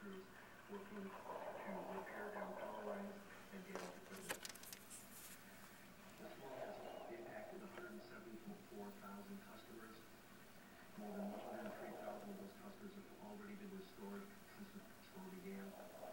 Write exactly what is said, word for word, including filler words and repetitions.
crews working to repair down power lines and damaged equipment. The storm has impacted one hundred seventy point four thousand customers. More than one hundred three thousand of those customers have already been restored since the storm began.